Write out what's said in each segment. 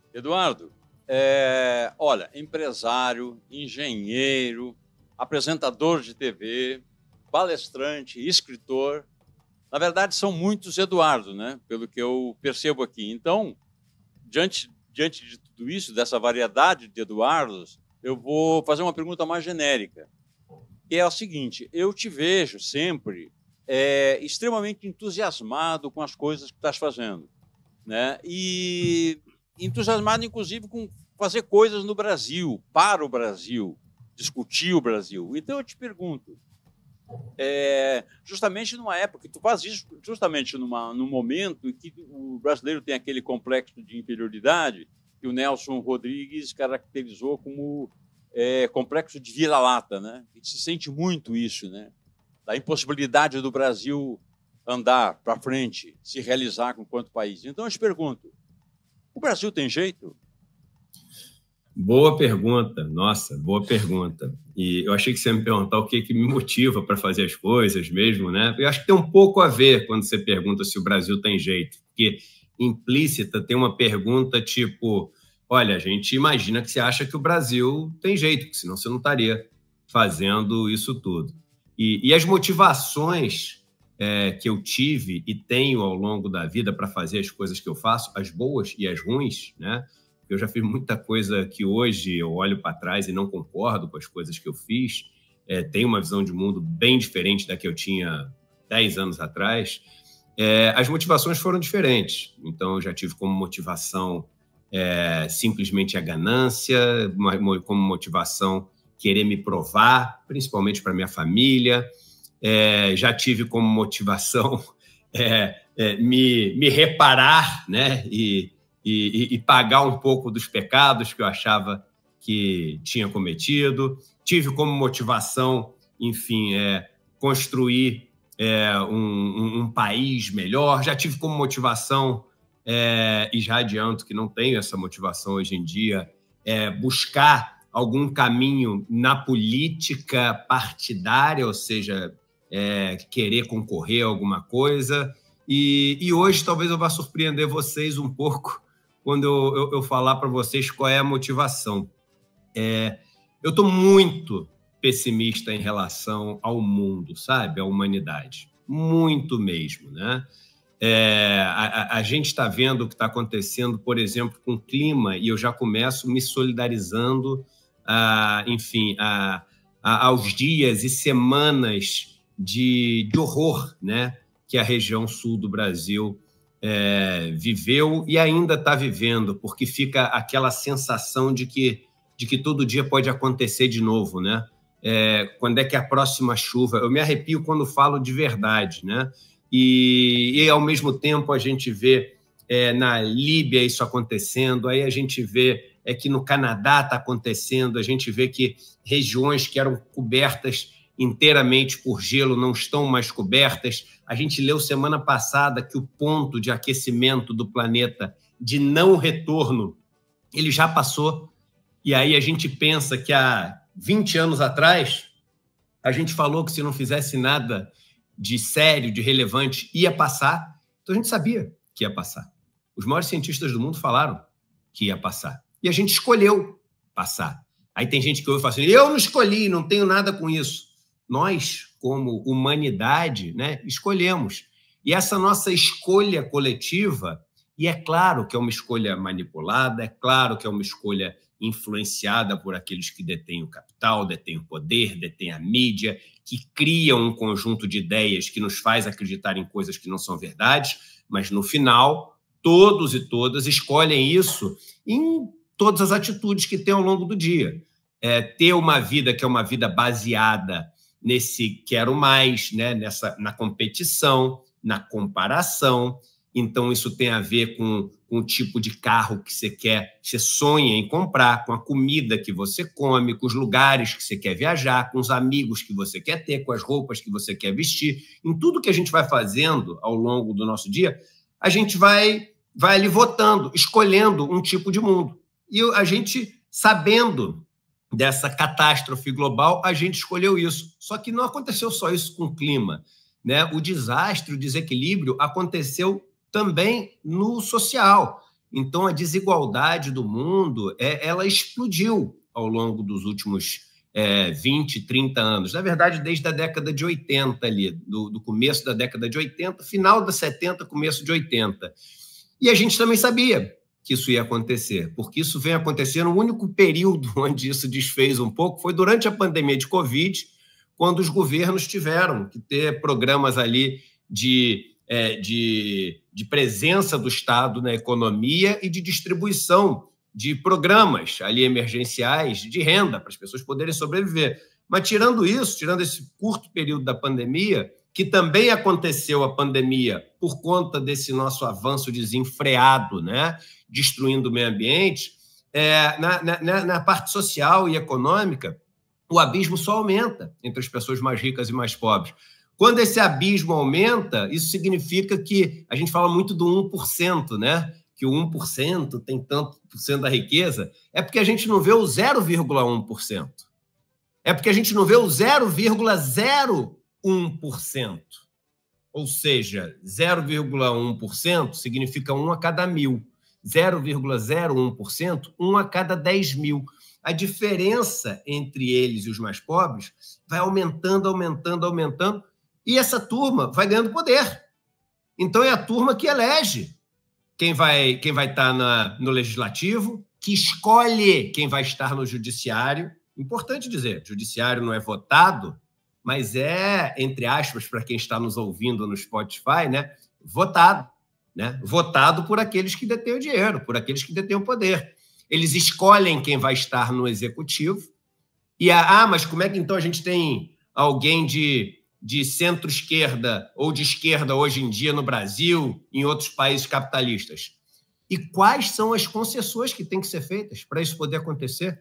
Eduardo, olha, empresário, engenheiro, apresentador de TV, palestrante, escritor. Na verdade, são muitos Eduardo, né? Pelo que eu percebo aqui. Então, diante de tudo isso, dessa variedade de Eduardos, eu vou fazer uma pergunta mais genérica, que é o seguinte: eu te vejo sempre extremamente entusiasmado com as coisas que estás fazendo, né? E entusiasmado, inclusive, com fazer coisas no Brasil, para o Brasil, discutir o Brasil. Então, eu te pergunto, justamente numa época que tu faz isso, justamente num momento em que o brasileiro tem aquele complexo de inferioridade que o Nelson Rodrigues caracterizou como complexo de vira-lata, né? E se sente muito isso, né? Da impossibilidade do Brasil andar para frente, se realizar enquanto país. Então, eu te pergunto, o Brasil tem jeito? Boa pergunta, nossa, boa pergunta. E eu achei que você ia me perguntar o que me motiva para fazer as coisas mesmo, né? Eu acho que tem um pouco a ver quando você pergunta se o Brasil tem jeito, porque implícita tem uma pergunta tipo, olha, a gente imagina que você acha que o Brasil tem jeito, porque senão você não estaria fazendo isso tudo. E as motivações que eu tive e tenho ao longo da vida para fazer as coisas que eu faço, as boas e as ruins, né? Eu já fiz muita coisa que hoje eu olho para trás e não concordo com as coisas que eu fiz. Tenho uma visão de mundo bem diferente da que eu tinha 10 anos atrás. As motivações foram diferentes. Então, eu já tive como motivação simplesmente a ganância, como motivação querer me provar, principalmente para minha família. Já tive como motivação me reparar, né? E pagar um pouco dos pecados que eu achava que tinha cometido. Tive como motivação, enfim, construir um país melhor. Já tive como motivação, e já adianto que não tenho essa motivação hoje em dia, buscar algum caminho na política partidária, ou seja, querer concorrer a alguma coisa. E hoje talvez eu vá surpreender vocês um pouco quando eu falar para vocês qual é a motivação. Eu estou muito pessimista em relação ao mundo, sabe? À humanidade. Muito mesmo, né? A gente está vendo o que está acontecendo, por exemplo, com o clima, e eu já começo me solidarizando, enfim, aos dias e semanas de horror, né? Que a região sul do Brasil viveu e ainda está vivendo, porque fica aquela sensação de que todo dia pode acontecer de novo, né? Quando é que é a próxima chuva? Eu me arrepio quando falo de verdade, né? E ao mesmo tempo a gente vê na Líbia isso acontecendo, aí a gente vê que no Canadá está acontecendo, a gente vê que regiões que eram cobertas inteiramente por gelo não estão mais cobertas. A gente leu semana passada que o ponto de aquecimento do planeta de não retorno, ele já passou. E aí a gente pensa que há 20 anos atrás, a gente falou que se não fizesse nada de sério, de relevante, ia passar. Então a gente sabia que ia passar. Os maiores cientistas do mundo falaram que ia passar. E a gente escolheu passar. Aí tem gente que ouve e fala assim, eu não escolhi, não tenho nada com isso. Nós, como humanidade, né, escolhemos. E essa nossa escolha coletiva, e é claro que é uma escolha manipulada, é claro que é uma escolha influenciada por aqueles que detêm o capital, detêm o poder, detêm a mídia, que criam um conjunto de ideias que nos faz acreditar em coisas que não são verdades, mas no final, todos e todas escolhem isso em todas as atitudes que têm ao longo do dia. Ter uma vida que é uma vida baseada nesse quero mais, né? Na competição, na comparação. Então, isso tem a ver com o tipo de carro que você quer, você sonha em comprar, com a comida que você come, com os lugares que você quer viajar, com os amigos que você quer ter, com as roupas que você quer vestir. Em tudo que a gente vai fazendo ao longo do nosso dia, a gente vai ali votando, escolhendo um tipo de mundo. E a gente, sabendo dessa catástrofe global, a gente escolheu isso. Só que não aconteceu só isso com o clima, né? O desastre, o desequilíbrio aconteceu também no social. Então, a desigualdade do mundo, ela explodiu ao longo dos últimos 20, 30 anos. Na verdade, desde a década de 80 ali, do começo da década de 80, final da 70, começo de 80. E a gente também sabia que isso ia acontecer, porque isso vem acontecendo. O único período onde isso desfez um pouco foi durante a pandemia de Covid, quando os governos tiveram que ter programas ali de presença do Estado na economia e de distribuição de programas ali emergenciais de renda para as pessoas poderem sobreviver. Mas tirando isso, tirando esse curto período da pandemia, que também aconteceu a pandemia por conta desse nosso avanço desenfreado, né, destruindo o meio ambiente, na parte social e econômica, o abismo só aumenta entre as pessoas mais ricas e mais pobres. Quando esse abismo aumenta, isso significa que a gente fala muito do 1%, né? Que o 1% tem tanto por cento da riqueza, é porque a gente não vê o 0,1%. É porque a gente não vê o 0,01%. Ou seja, 0,1% significa 1 a cada 1.000. 0,01%, 1 a cada 10.000. A diferença entre eles e os mais pobres vai aumentando, aumentando, aumentando, e essa turma vai ganhando poder. Então, é a turma que elege quem vai estar no legislativo, que escolhe quem vai estar no judiciário. Importante dizer, judiciário não é votado, mas é, entre aspas, para quem está nos ouvindo no Spotify, né, votado. Né? Votado por aqueles que detêm o dinheiro, por aqueles que detêm o poder. Eles escolhem quem vai estar no executivo. E mas como é que então a gente tem alguém de centro-esquerda ou de esquerda hoje em dia no Brasil, em outros países capitalistas? E quais são as concessões que têm que ser feitas para isso poder acontecer?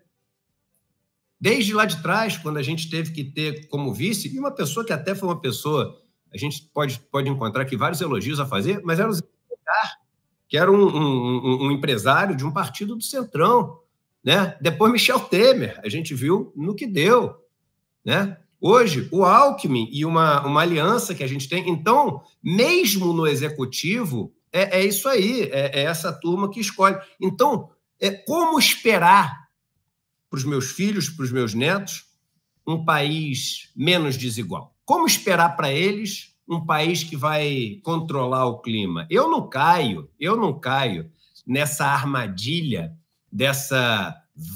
Desde lá de trás, quando a gente teve que ter como vice, e uma pessoa que até foi uma pessoa, a gente pode encontrar aqui vários elogios a fazer, mas era o Zé Alencar, que era um empresário de um partido do Centrão, né? Depois Michel Temer, a gente viu no que deu, né? Hoje, o Alckmin e uma aliança que a gente tem. Então, mesmo no executivo, é isso aí, é essa turma que escolhe. Então, como esperar para os meus filhos, para os meus netos, um país menos desigual? Como esperar para eles um país que vai controlar o clima? Eu não caio nessa armadilha, dessa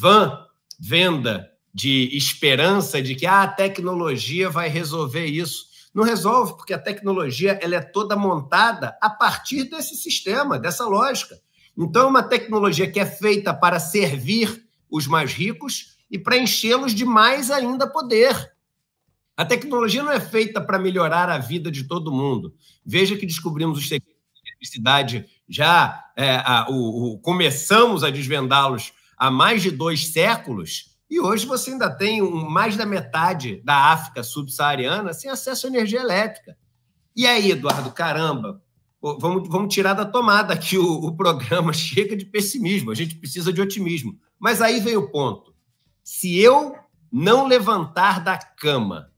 venda de esperança de que a tecnologia vai resolver isso. Não resolve, porque a tecnologia ela é toda montada a partir desse sistema, dessa lógica. Então, é uma tecnologia que é feita para servir os mais ricos e para enchê-los de mais ainda poder. A tecnologia não é feita para melhorar a vida de todo mundo. Veja que descobrimos os segredos da eletricidade já, começamos a desvendá-los há mais de 2 séculos, e hoje você ainda tem mais da metade da África subsaariana sem acesso à energia elétrica. E aí, Eduardo, caramba, vamos tirar da tomada aqui o programa. Chega de pessimismo, a gente precisa de otimismo. Mas aí vem o ponto. Se eu não levantar da cama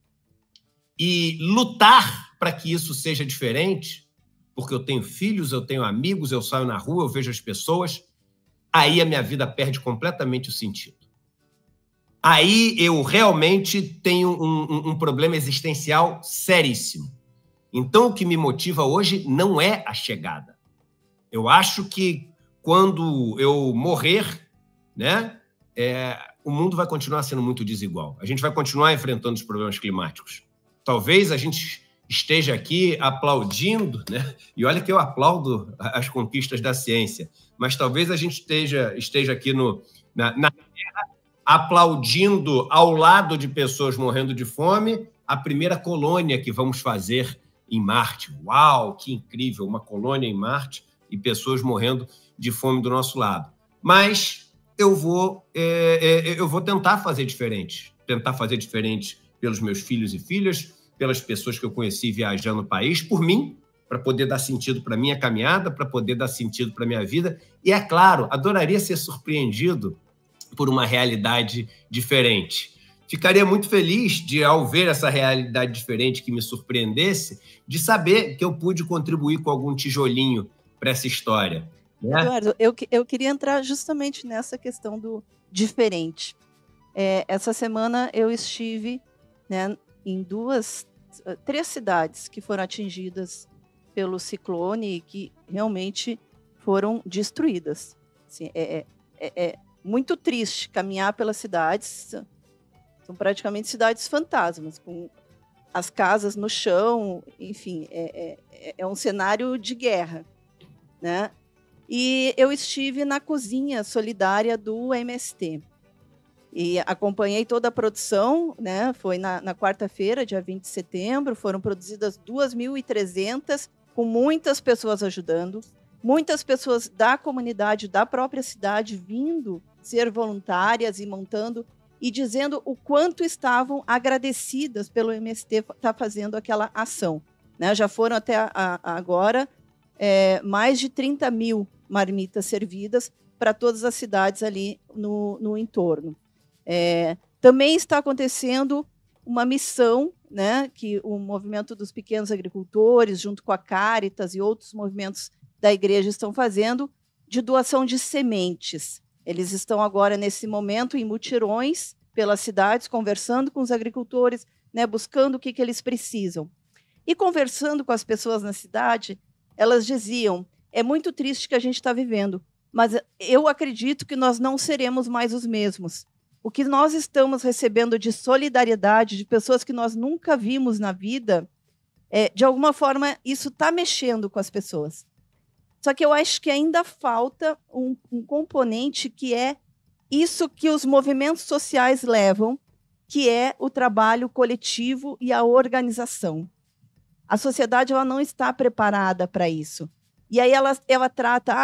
e lutar para que isso seja diferente, porque eu tenho filhos, eu tenho amigos, eu saio na rua, eu vejo as pessoas, aí a minha vida perde completamente o sentido. Aí eu realmente tenho um problema existencial seríssimo. Então, o que me motiva hoje não é a chegada. Eu acho que quando eu morrer, né, o mundo vai continuar sendo muito desigual. A gente vai continuar enfrentando os problemas climáticos. Talvez a gente esteja aqui aplaudindo, né? E olha que eu aplaudo as conquistas da ciência, mas talvez a gente esteja aqui na Terra aplaudindo ao lado de pessoas morrendo de fome a primeira colônia que vamos fazer em Marte. Uau, que incrível, uma colônia em Marte e pessoas morrendo de fome do nosso lado. Mas eu vou tentar fazer diferente pelos meus filhos e filhas, pelas pessoas que eu conheci viajando o país, por mim, para poder dar sentido para a minha caminhada, para poder dar sentido para a minha vida. E, é claro, adoraria ser surpreendido por uma realidade diferente. Ficaria muito feliz de, ao ver essa realidade diferente que me surpreendesse, de saber que eu pude contribuir com algum tijolinho para essa história. né? Eduardo, eu queria entrar justamente nessa questão do diferente. Essa semana eu estive, né, em 3 cidades que foram atingidas pelo ciclone e que realmente foram destruídas. Assim, é muito triste caminhar pelas cidades, são praticamente cidades fantasmas, com as casas no chão, enfim, é um cenário de guerra, né? E eu estive na cozinha solidária do MST e acompanhei toda a produção, né? Foi na quarta-feira, dia 20 de setembro, foram produzidas 2.300, com muitas pessoas ajudando, muitas pessoas da comunidade, da própria cidade, vindo ser voluntárias e montando e dizendo o quanto estavam agradecidas pelo MST estar fazendo aquela ação, né? Já foram até agora mais de 30 mil marmitas servidas para todas as cidades ali no entorno. Também está acontecendo uma missão, né, que o Movimento dos Pequenos Agricultores, junto com a Caritas e outros movimentos da igreja estão fazendo, de doação de sementes. Eles estão agora, nesse momento, em mutirões pelas cidades, conversando com os agricultores, né, buscando o que eles precisam. E conversando com as pessoas na cidade, elas diziam, é muito triste que a gente está vivendo, mas eu acredito que nós não seremos mais os mesmos. O que nós estamos recebendo de solidariedade, de pessoas que nós nunca vimos na vida, de alguma forma, isso está mexendo com as pessoas. Só que eu acho que ainda falta um componente que é isso que os movimentos sociais levam, que é o trabalho coletivo e a organização. A sociedade ela não está preparada para isso. E aí ela trata,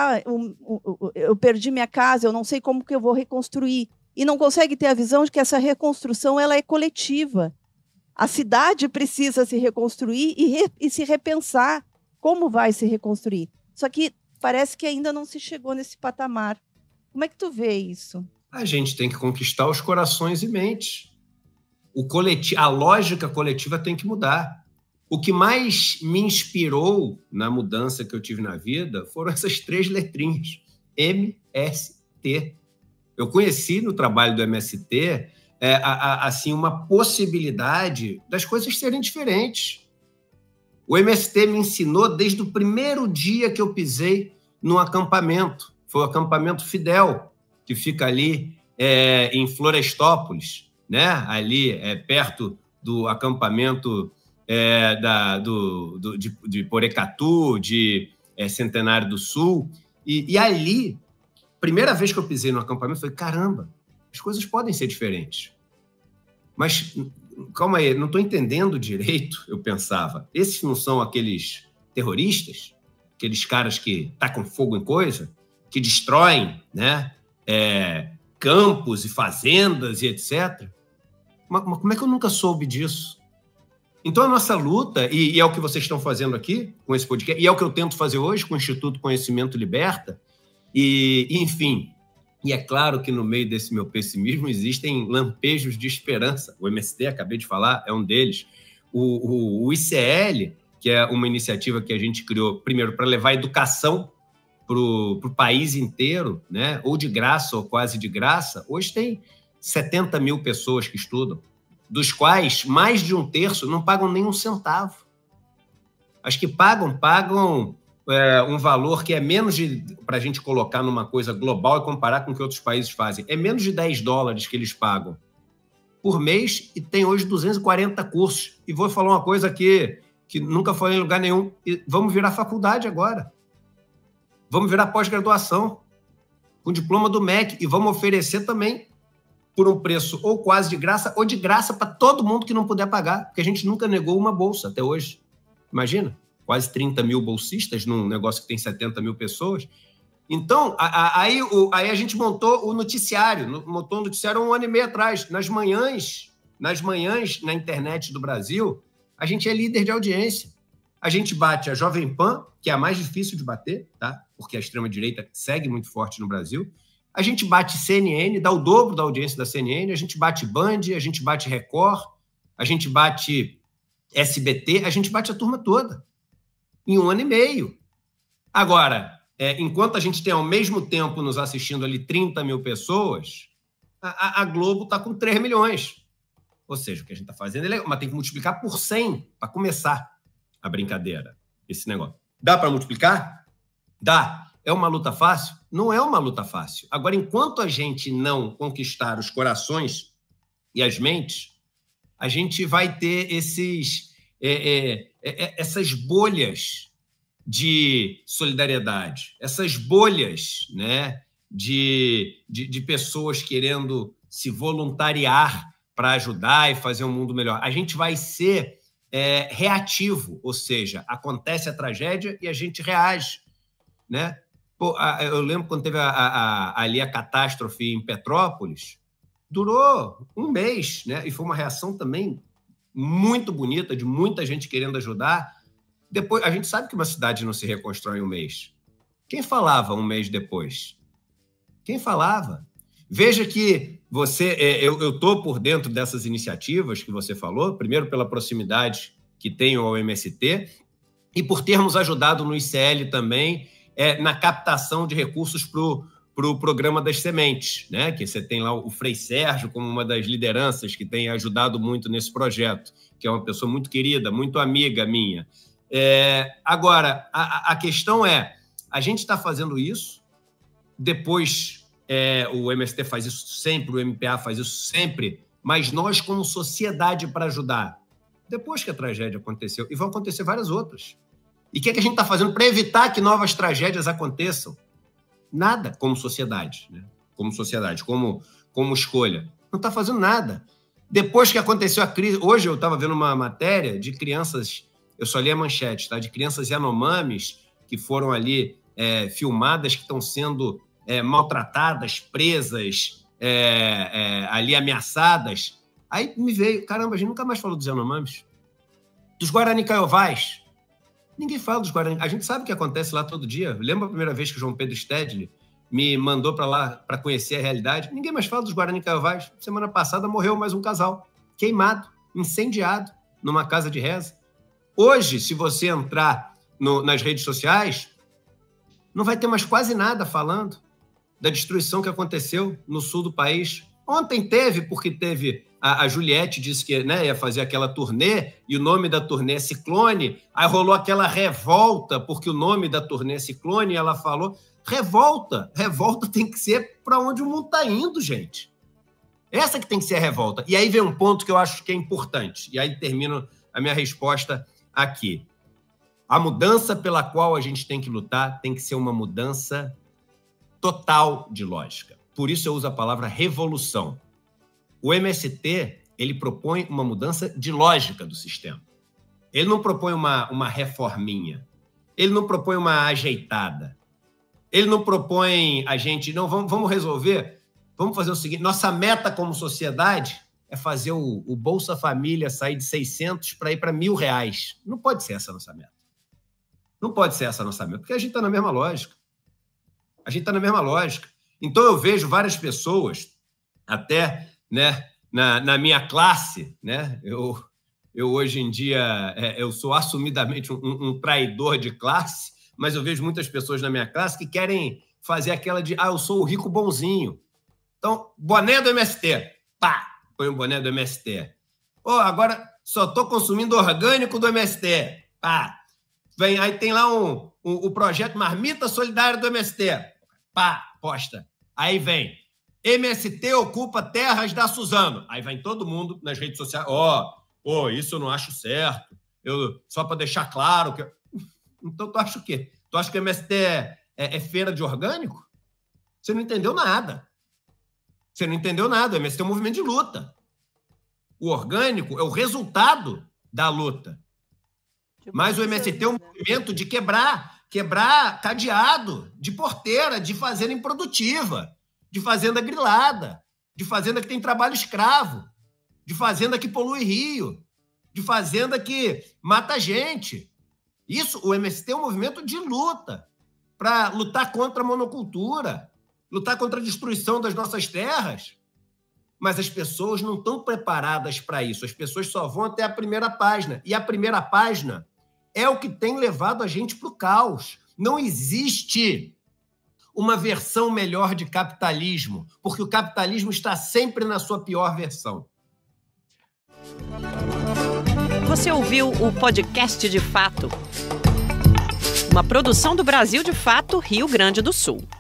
eu perdi minha casa, eu não sei como que eu vou reconstruir. E não consegue ter a visão de que essa reconstrução ela é coletiva. A cidade precisa se reconstruir e se repensar como vai se reconstruir. Só que parece que ainda não se chegou nesse patamar. Como é que tu vê isso? A gente tem que conquistar os corações e mentes. A lógica coletiva tem que mudar. O que mais me inspirou na mudança que eu tive na vida foram essas 3 letrinhas, MST. Eu conheci no trabalho do MST assim, uma possibilidade das coisas serem diferentes. O MST me ensinou desde o primeiro dia que eu pisei num acampamento. Foi o acampamento Fidel, que fica ali em Florestópolis, né? Ali perto do acampamento de Porecatu, de Centenário do Sul. E ali, primeira vez que eu pisei no acampamento, eu falei, caramba, as coisas podem ser diferentes. Mas, calma aí, não estou entendendo direito, eu pensava. Esses não são aqueles terroristas? Aqueles caras que tacam fogo em coisa? Que destroem, né? Campos e fazendas e etc. Mas como é que eu nunca soube disso? Então, a nossa luta, e é o que vocês estão fazendo aqui com esse podcast, e é o que eu tento fazer hoje com o Instituto Conhecimento Liberta, enfim, e é claro que no meio desse meu pessimismo existem lampejos de esperança. O MST, acabei de falar, é um deles. O ICL, que é uma iniciativa que a gente criou, primeiro, para levar educação para o país inteiro, né? Ou de graça ou quase de graça, hoje tem 70 mil pessoas que estudam, dos quais mais de 1/3 não pagam nem um centavo. As que pagam um valor que é menos de, para a gente colocar numa coisa global e comparar com o que outros países fazem, é menos de $10 que eles pagam por mês e tem hoje 240 cursos. E vou falar uma coisa aqui que nunca falei em lugar nenhum, e vamos virar faculdade agora. Vamos virar pós-graduação com diploma do MEC e vamos oferecer também por um preço ou quase de graça ou de graça para todo mundo que não puder pagar, porque a gente nunca negou uma bolsa até hoje. Imagina, quase 30 mil bolsistas num negócio que tem 70 mil pessoas. Então, aí a gente montou o noticiário, montou um noticiário 1 ano e meio atrás. Nas manhãs, na internet do Brasil, a gente é líder de audiência. A gente bate a Jovem Pan, que é a mais difícil de bater, tá? Porque a extrema-direita segue muito forte no Brasil. A gente bate CNN, dá o dobro da audiência da CNN, a gente bate Band, a gente bate Record, a gente bate SBT, a gente bate a turma toda, em 1 ano e meio. Agora, enquanto a gente tem ao mesmo tempo nos assistindo ali 30 mil pessoas, a Globo está com 3 milhões. Ou seja, o que a gente está fazendo é legal, mas tem que multiplicar por 100 para começar a brincadeira, esse negócio. Dá para multiplicar? Dá. É uma luta fácil? Não é uma luta fácil. Agora, enquanto a gente não conquistar os corações e as mentes, a gente vai ter essas bolhas de solidariedade, essas bolhas, né, de pessoas querendo se voluntariar para ajudar e fazer um mundo melhor. A gente vai ser reativo, ou seja, acontece a tragédia e a gente reage, né? Pô, eu lembro quando teve ali a catástrofe em Petrópolis, durou um mês, né? E foi uma reação também muito bonita, de muita gente querendo ajudar. Depois, a gente sabe que uma cidade não se reconstrói em um mês. Quem falava um mês depois? Quem falava? Veja que eu estou por dentro dessas iniciativas que você falou, primeiro pela proximidade que tenho ao MST e por termos ajudado no ICL também na captação de recursos para o programa das sementes, né? Que você tem lá o Frei Sérgio como uma das lideranças que tem ajudado muito nesse projeto, que é uma pessoa muito querida, muito amiga minha. Agora, a questão é, a gente está fazendo isso, depois o MST faz isso sempre, o MPA faz isso sempre, mas nós, como sociedade, para ajudar, depois que a tragédia aconteceu, e vão acontecer várias outras. E o que a gente está fazendo para evitar que novas tragédias aconteçam? Nada, como sociedade, né? Como sociedade, como escolha. Não está fazendo nada. Depois que aconteceu a crise... Hoje eu estava vendo uma matéria de crianças, eu só li a manchete, tá? De crianças Yanomamis que foram ali filmadas, que estão sendo maltratadas, presas, ali ameaçadas. Aí me veio, caramba, a gente nunca mais falou dos Yanomamis. Dos Guarani Kaiowás. Ninguém fala dos Guarani. A gente sabe o que acontece lá todo dia. Lembra a primeira vez que o João Pedro Stedley me mandou para lá para conhecer a realidade? Ninguém mais fala dos Guarani Kaiowás. Semana passada morreu mais um casal, queimado, incendiado, numa casa de reza. Hoje, se você entrar nas redes sociais, não vai ter mais quase nada falando da destruição que aconteceu no sul do país. Ontem teve, porque teve... A Juliette disse que, né, ia fazer aquela turnê, e o nome da turnê é Ciclone. Aí rolou aquela revolta, porque o nome da turnê é Ciclone, e ela falou, revolta tem que ser para onde o mundo está indo, gente. Essa que tem que ser a revolta. E aí vem um ponto que eu acho que é importante, e aí termino a minha resposta aqui. A mudança pela qual a gente tem que lutar tem que ser uma mudança total de lógica. Por isso eu uso a palavra revolução. O MST, ele propõe uma mudança de lógica do sistema. Ele não propõe uma reforminha. Ele não propõe uma ajeitada. Ele não propõe a gente... Não, vamos resolver. Vamos fazer o seguinte. Nossa meta como sociedade é fazer o Bolsa Família sair de 600 para ir para R$1.000. Não pode ser essa a nossa meta. Não pode ser essa a nossa meta, porque a gente está na mesma lógica. A gente está na mesma lógica. Então, eu vejo várias pessoas, até... né, na minha classe, né? Eu hoje em dia eu sou assumidamente um traidor de classe, mas eu vejo muitas pessoas na minha classe que querem fazer aquela de eu sou o rico bonzinho. Então, boné do MST, pá, põe um boné do MST. Agora só estou consumindo orgânico do MST, pá. Aí tem lá o projeto Marmita Solidária do MST, pá, posta. Aí vem MST ocupa terras da Suzano. Aí vai todo mundo nas redes sociais. Isso eu não acho certo. Só para deixar claro que... Então, tu acha o quê? Tu acha que o MST é feira de orgânico? Você não entendeu nada. Você não entendeu nada. O MST é um movimento de luta. O orgânico é o resultado da luta. Mas o MST é um movimento de quebrar cadeado, de porteira, de fazenda improdutiva, de fazenda grilada, de fazenda que tem trabalho escravo, de fazenda que polui rio, de fazenda que mata gente. Isso, o MST é um movimento de luta, para lutar contra a monocultura, lutar contra a destruição das nossas terras. Mas as pessoas não estão preparadas para isso. As pessoas só vão até a primeira página. E a primeira página é o que tem levado a gente para o caos. Não existe uma versão melhor de capitalismo, porque o capitalismo está sempre na sua pior versão. Você ouviu o podcast De Fato, uma produção do Brasil de Fato, Rio Grande do Sul.